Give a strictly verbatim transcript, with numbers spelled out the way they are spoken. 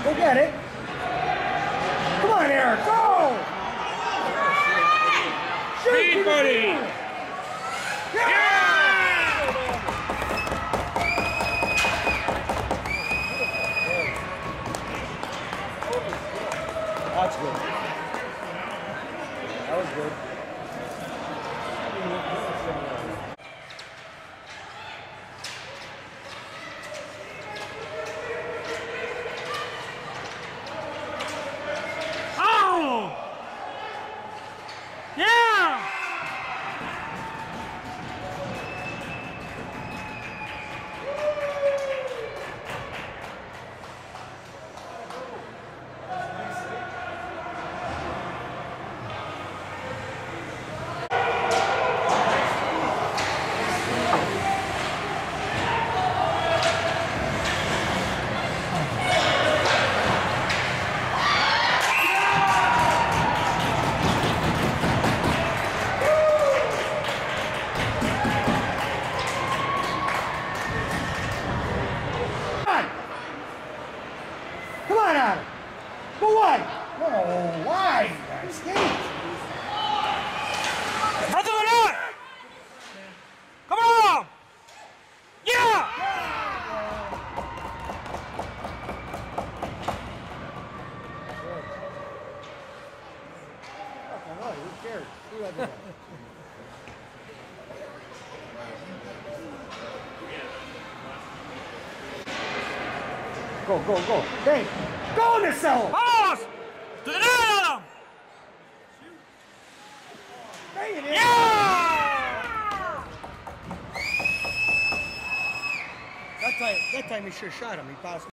Go get it. Come on, Eric, go! Speed, buddy! Yeah! That's good. That was good. Oh! Yeah! Come on, Adam. Go wide. Oh, wide. Skate. Front of the net! Come on! Yeah! Who cares? Who had that? Go, go, go. Hey, go, Nacelle! Vamos! To the net, Adam! Bang it in. Yeah! That time, that time he should have shot him. He passed.